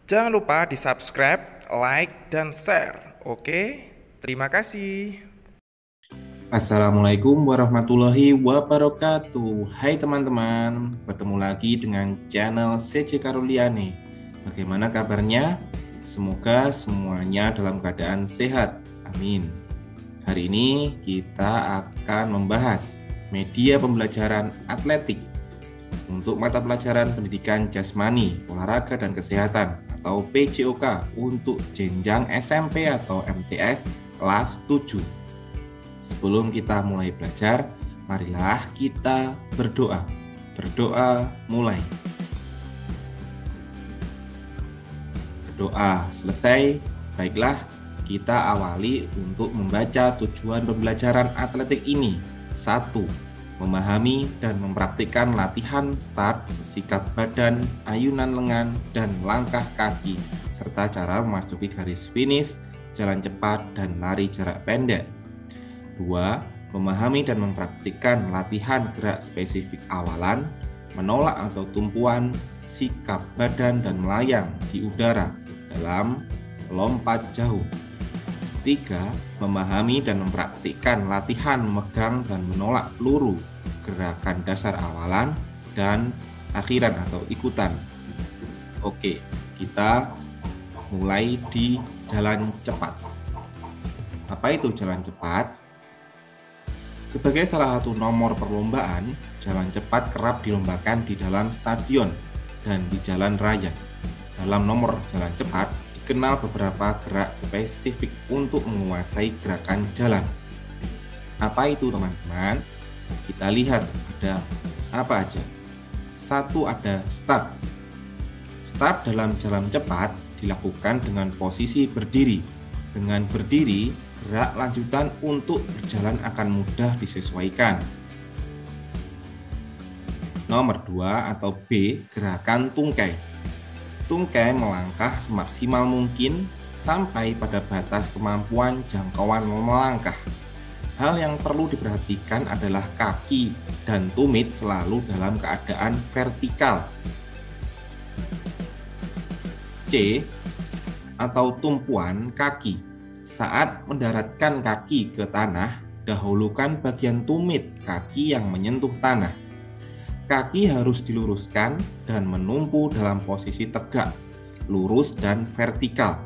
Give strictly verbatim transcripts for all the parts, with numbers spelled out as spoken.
Jangan lupa di-subscribe, like, dan share. Oke, terima kasih. Assalamualaikum warahmatullahi wabarakatuh. Hai teman-teman, bertemu lagi dengan channel C C Karuliani. Bagaimana kabarnya? Semoga semuanya dalam keadaan sehat. Amin. Hari ini kita akan membahas media pembelajaran atletik untuk mata pelajaran pendidikan jasmani, olahraga dan kesehatan atau P J O K untuk jenjang S M P atau M T S kelas tujuh. Sebelum kita mulai belajar, marilah kita berdoa. Berdoa mulai. Berdoa selesai, baiklah kita awali untuk membaca tujuan pembelajaran atletik ini. Satu, memahami dan mempraktikkan latihan start, sikap badan, ayunan lengan, dan langkah kaki, serta cara memasuki garis finish, jalan cepat, dan lari jarak pendek. Dua, memahami dan mempraktikkan latihan gerak spesifik awalan, menolak atau tumpuan, sikap badan, dan melayang di udara dalam lompat jauh. Tiga, memahami dan mempraktikkan latihan memegang dan menolak peluru, gerakan dasar awalan, dan akhiran atau ikutan. Oke, kita mulai di jalan cepat. Apa itu jalan cepat? Sebagai salah satu nomor perlombaan, jalan cepat kerap dilombakan di dalam stadion dan di jalan raya. Dalam nomor jalan cepat, dikenal beberapa gerak spesifik untuk menguasai gerakan jalan. Apa itu teman-teman? Kita lihat ada apa aja. Satu, ada start. Start dalam jalan cepat dilakukan dengan posisi berdiri. Dengan berdiri, gerak lanjutan untuk berjalan akan mudah disesuaikan. Nomor dua atau B, gerakan tungkai. Tungkai melangkah semaksimal mungkin sampai pada batas kemampuan jangkauan melangkah. Hal yang perlu diperhatikan adalah kaki dan tumit selalu dalam keadaan vertikal. C atau tumpuan kaki. Saat mendaratkan kaki ke tanah, dahulukan bagian tumit kaki yang menyentuh tanah. Kaki harus diluruskan dan menumpu dalam posisi tegak, lurus dan vertikal.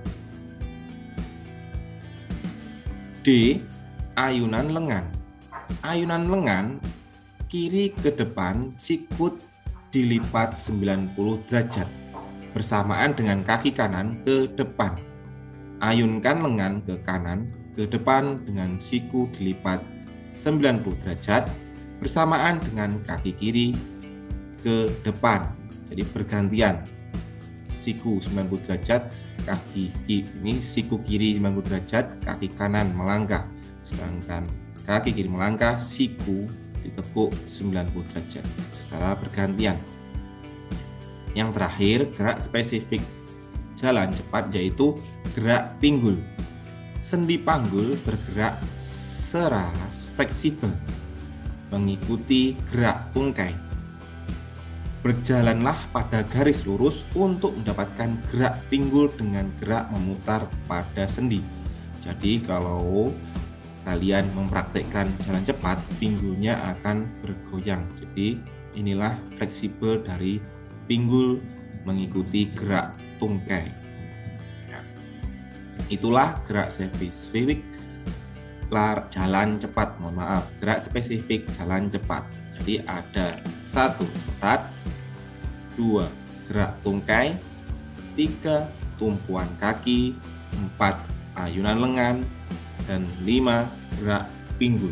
D. Ayunan lengan. Ayunan lengan kiri ke depan, sikut dilipat sembilan puluh derajat bersamaan dengan kaki kanan ke depan. Ayunkan lengan ke kanan, ke depan dengan siku dilipat sembilan puluh derajat bersamaan dengan kaki kiri ke depan. Jadi bergantian. Siku sembilan puluh derajat, kaki ini siku kiri sembilan puluh derajat, kaki kanan melangkah. Sedangkan kaki kiri melangkah, siku ditekuk sembilan puluh derajat secara bergantian. Yang terakhir, gerak spesifik jalan cepat yaitu gerak pinggul. Sendi panggul bergerak secara fleksibel mengikuti gerak tungkai. Berjalanlah pada garis lurus untuk mendapatkan gerak pinggul dengan gerak memutar pada sendi. Jadi kalau kalian mempraktikkan jalan cepat, pinggulnya akan bergoyang. Jadi inilah fleksibel dari pinggul mengikuti gerak tungkai. Ya. Itulah gerak spesifik jalan cepat. Mohon maaf, gerak spesifik jalan cepat. Jadi ada satu start, dua gerak tungkai, tiga tumpuan kaki, empat ayunan lengan, dan lima gerak pinggul.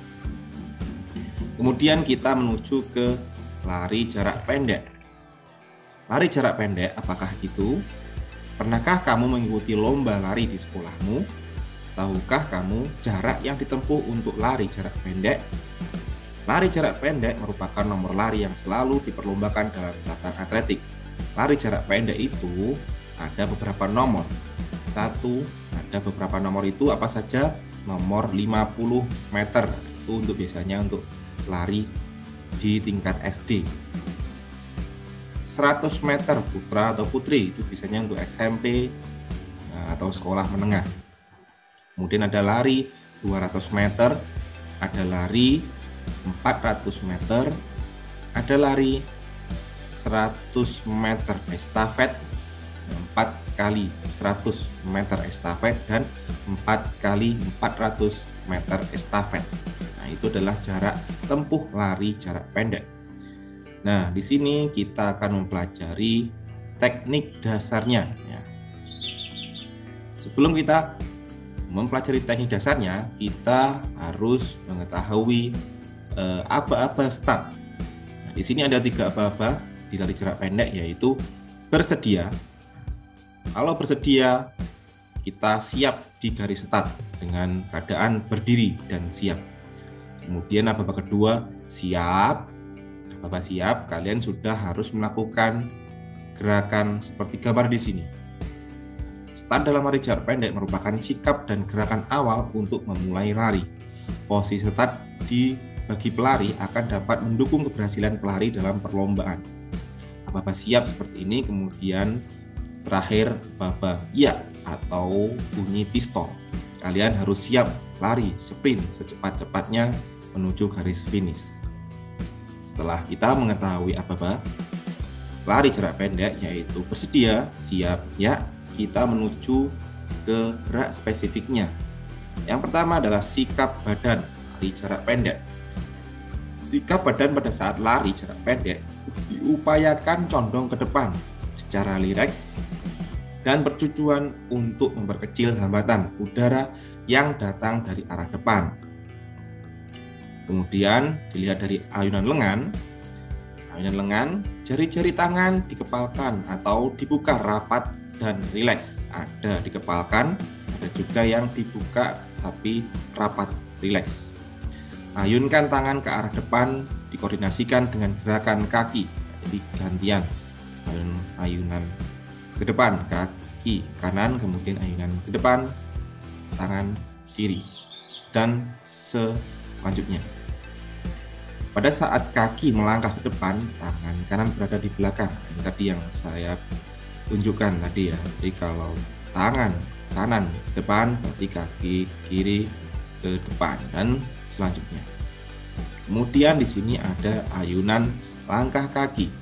Kemudian kita menuju ke lari jarak pendek. Lari jarak pendek, apakah itu? Pernahkah kamu mengikuti lomba lari di sekolahmu? Tahukah kamu jarak yang ditempuh untuk lari jarak pendek? Lari jarak pendek merupakan nomor lari yang selalu diperlombakan dalam cabang atletik. Lari jarak pendek itu ada beberapa nomor. Satu, ada beberapa nomor itu apa saja? Nomor lima puluh meter, itu untuk biasanya untuk lari di tingkat S D. seratus meter putra atau putri, itu biasanya untuk S M P atau sekolah menengah. Kemudian ada lari dua ratus meter, ada lari empat ratus meter, ada lari seratus meter estafet, empat kali seratus meter estafet, dan empat kali empat ratus meter estafet. Nah, itu adalah jarak tempuh lari jarak pendek. Nah, di sini kita akan mempelajari teknik dasarnya. Ya. Sebelum kita mempelajari teknik dasarnya, kita harus mengetahui eh, aba-aba start. Nah, di sini ada tiga aba-aba di lari jarak pendek, yaitu bersedia. Kalau bersedia, kita siap di garis start dengan keadaan berdiri dan siap. Kemudian aba-aba kedua, siap. Aba-aba siap, kalian sudah harus melakukan gerakan seperti gambar di sini. Start dalam lari jarak pendek merupakan sikap dan gerakan awal untuk memulai lari. Posisi start di bagi pelari akan dapat mendukung keberhasilan pelari dalam perlombaan. Aba-aba siap seperti ini, kemudian terakhir aba-aba ya atau bunyi pistol. Kalian harus siap lari sprint secepat-cepatnya menuju garis finish. Setelah kita mengetahui aba-aba lari jarak pendek, yaitu bersedia, siap, ya, kita menuju ke gerak spesifiknya. Yang pertama adalah sikap badan lari jarak pendek. Sikap badan pada saat lari jarak pendek diupayakan condong ke depan secara rileks dan bertujuan untuk memperkecil hambatan udara yang datang dari arah depan. Kemudian dilihat dari ayunan lengan. Ayunan lengan, jari-jari tangan dikepalkan atau dibuka rapat dan rileks. Ada dikepalkan, ada juga yang dibuka tapi rapat, rileks. Ayunkan tangan ke arah depan, dikoordinasikan dengan gerakan kaki. Jadi gantian, ayun, ayunan ke depan, kaki kanan, kemudian ayunan ke depan, tangan kiri, dan selanjutnya. Pada saat kaki melangkah ke depan, tangan kanan berada di belakang. Ini tadi yang saya tunjukkan tadi ya. Jadi kalau tangan kanan ke depan, berarti kaki kiri ke depan, dan selanjutnya. Kemudian di sini ada ayunan langkah kaki.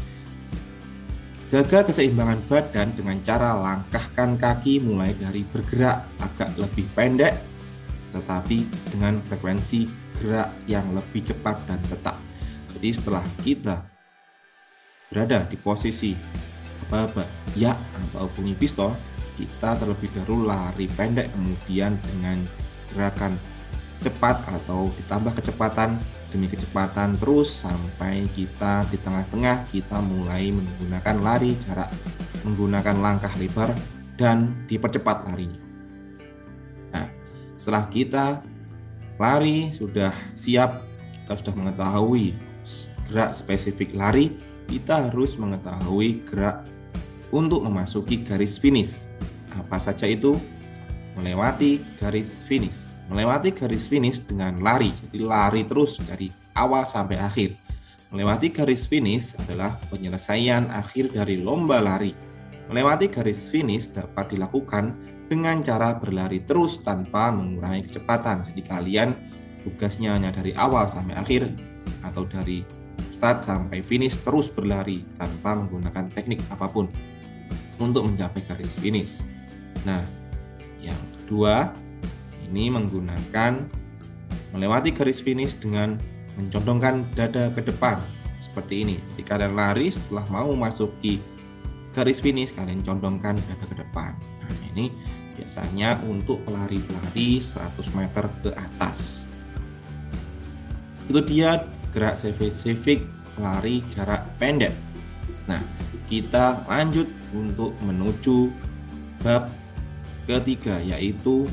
Jaga keseimbangan badan dengan cara langkahkan kaki mulai dari bergerak agak lebih pendek, tetapi dengan frekuensi gerak yang lebih cepat dan tetap. Jadi setelah kita berada di posisi aba-aba ya atau bunyi pistol, kita terlebih dahulu lari pendek, kemudian dengan gerakan cepat atau ditambah kecepatan demi kecepatan terus sampai kita di tengah-tengah kita mulai menggunakan lari jarak menggunakan langkah lebar dan dipercepat larinya. Nah, setelah kita lari sudah siap, kita sudah mengetahui gerak spesifik lari, kita harus mengetahui gerak untuk memasuki garis finish. Apa saja itu? Melewati garis finish. Melewati garis finish dengan lari, jadi lari terus dari awal sampai akhir. Melewati garis finish adalah penyelesaian akhir dari lomba lari. Melewati garis finish dapat dilakukan dengan cara berlari terus tanpa mengurangi kecepatan. Jadi kalian tugasnya hanya dari awal sampai akhir atau dari start sampai finish terus berlari tanpa menggunakan teknik apapun untuk mencapai garis finish. Nah, yang kedua ini menggunakan melewati garis finish dengan mencondongkan dada ke depan seperti ini. Jadi kalian lari setelah mau masuki garis finish, kalian condongkan dada ke depan. Nah, ini biasanya untuk pelari-pelari seratus meter ke atas. Itu dia gerak spesifik lari jarak pendek. Nah, kita lanjut untuk menuju bab ketiga, yaitu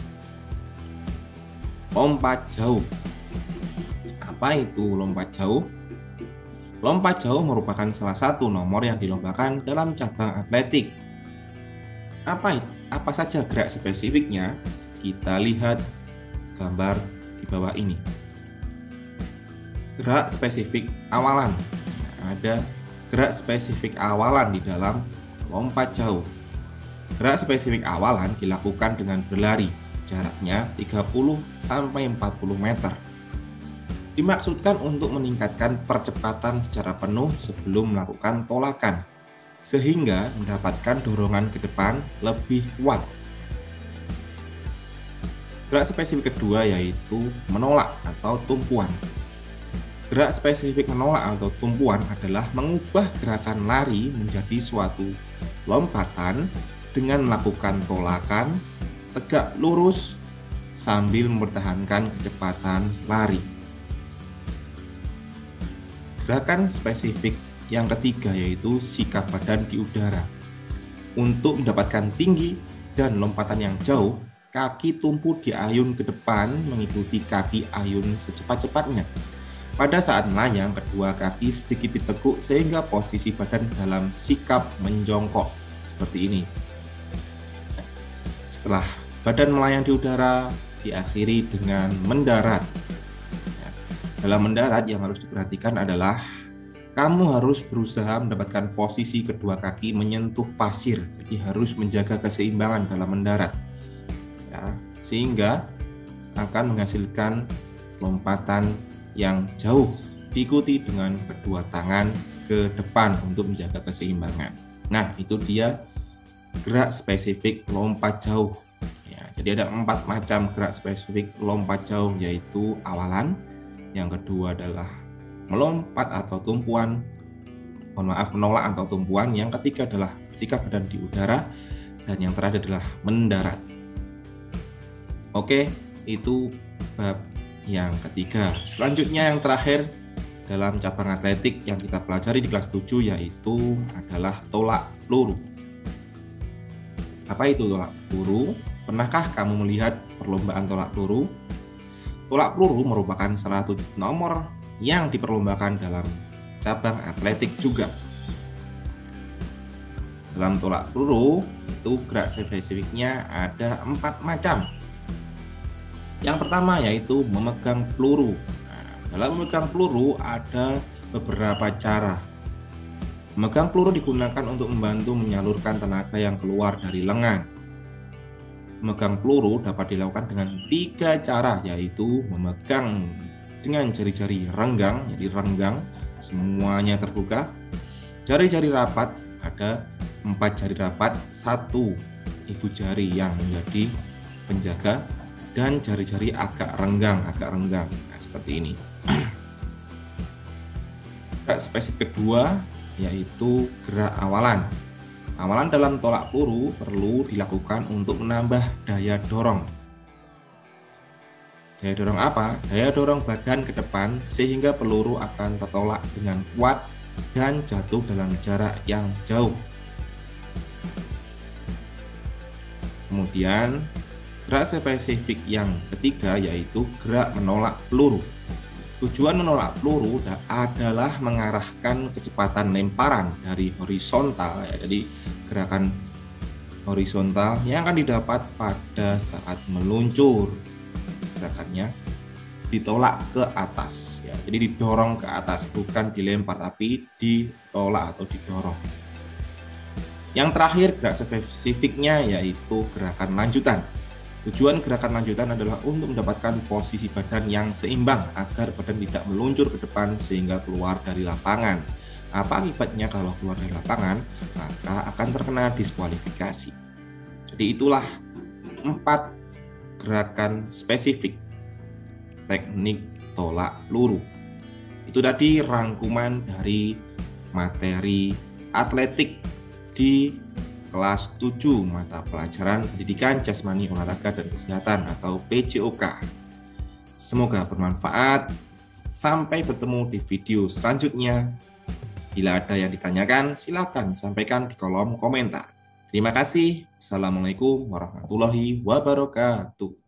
lompat jauh. Apa itu lompat jauh? Lompat jauh merupakan salah satu nomor yang dilombakan dalam cabang atletik. Apa apa saja gerak spesifiknya? Kita lihat gambar di bawah ini. Gerak spesifik awalan. Ada gerak spesifik awalan di dalam lompat jauh. Gerak spesifik awalan dilakukan dengan berlari, jaraknya tiga puluh sampai empat puluh meter. Dimaksudkan untuk meningkatkan percepatan secara penuh sebelum melakukan tolakan, sehingga mendapatkan dorongan ke depan lebih kuat. Gerak spesifik kedua yaitu menolak atau tumpuan. Gerak spesifik menolak atau tumpuan adalah mengubah gerakan lari menjadi suatu lompatan dengan melakukan tolakan tegak lurus sambil mempertahankan kecepatan lari. Gerakan spesifik yang ketiga yaitu sikap badan di udara. Untuk mendapatkan tinggi dan lompatan yang jauh, kaki tumpu diayun ke depan mengikuti kaki ayun secepat-cepatnya. Pada saat melayang, kedua kaki sedikit ditekuk sehingga posisi badan dalam sikap menjongkok seperti ini. Setelah badan melayang di udara, diakhiri dengan mendarat. Dalam mendarat yang harus diperhatikan adalah kamu harus berusaha mendapatkan posisi kedua kaki menyentuh pasir, jadi harus menjaga keseimbangan dalam mendarat, ya, sehingga akan menghasilkan lompatan yang jauh, diikuti dengan kedua tangan ke depan untuk menjaga keseimbangan. Nah, itu dia gerak spesifik lompat jauh. Ya, jadi ada empat macam gerak spesifik lompat jauh, yaitu awalan, yang kedua adalah melompat atau tumpuan, mohon maaf menolak atau tumpuan, yang ketiga adalah sikap badan di udara, dan yang terakhir adalah mendarat. Oke, itu bab yang ketiga. Selanjutnya yang terakhir dalam cabang atletik yang kita pelajari di kelas tujuh yaitu adalah tolak peluru. Apa itu tolak peluru? Pernahkah kamu melihat perlombaan tolak peluru? Tolak peluru merupakan salah satu nomor yang diperlombakan dalam cabang atletik juga. Dalam tolak peluru itu gerak spesifiknya ada empat macam. Yang pertama yaitu memegang peluru. Nah, dalam memegang peluru ada beberapa cara. Memegang peluru digunakan untuk membantu menyalurkan tenaga yang keluar dari lengan. Memegang peluru dapat dilakukan dengan tiga cara, yaitu memegang dengan jari-jari renggang, jadi renggang, semuanya terbuka. Jari-jari rapat, ada empat jari rapat, satu ibu jari yang menjadi penjaga, dan jari-jari agak renggang, agak renggang, nah, seperti ini. Gerak spesifik kedua yaitu gerak awalan. Awalan dalam tolak peluru perlu dilakukan untuk menambah daya dorong. Daya dorong apa? Daya dorong badan ke depan sehingga peluru akan tertolak dengan kuat dan jatuh dalam jarak yang jauh. Kemudian gerak spesifik yang ketiga yaitu gerak menolak peluru. Tujuan menolak peluru adalah mengarahkan kecepatan lemparan dari horizontal, ya, jadi gerakan horizontal yang akan didapat pada saat meluncur. Gerakannya ditolak ke atas, ya, jadi didorong ke atas, bukan dilempar tapi ditolak atau didorong. Yang terakhir gerak spesifiknya yaitu gerakan lanjutan. Tujuan gerakan lanjutan adalah untuk mendapatkan posisi badan yang seimbang agar badan tidak meluncur ke depan sehingga keluar dari lapangan. Apa akibatnya kalau keluar dari lapangan? Maka akan terkena diskualifikasi. Jadi itulah empat gerakan spesifik teknik tolak peluru. Itu tadi rangkuman dari materi atletik di kelas tujuh mata pelajaran Pendidikan Jasmani Olahraga dan Kesehatan atau P J O K. Semoga bermanfaat. Sampai bertemu di video selanjutnya. Bila ada yang ditanyakan, silakan sampaikan di kolom komentar. Terima kasih. Assalamualaikum warahmatullahi wabarakatuh.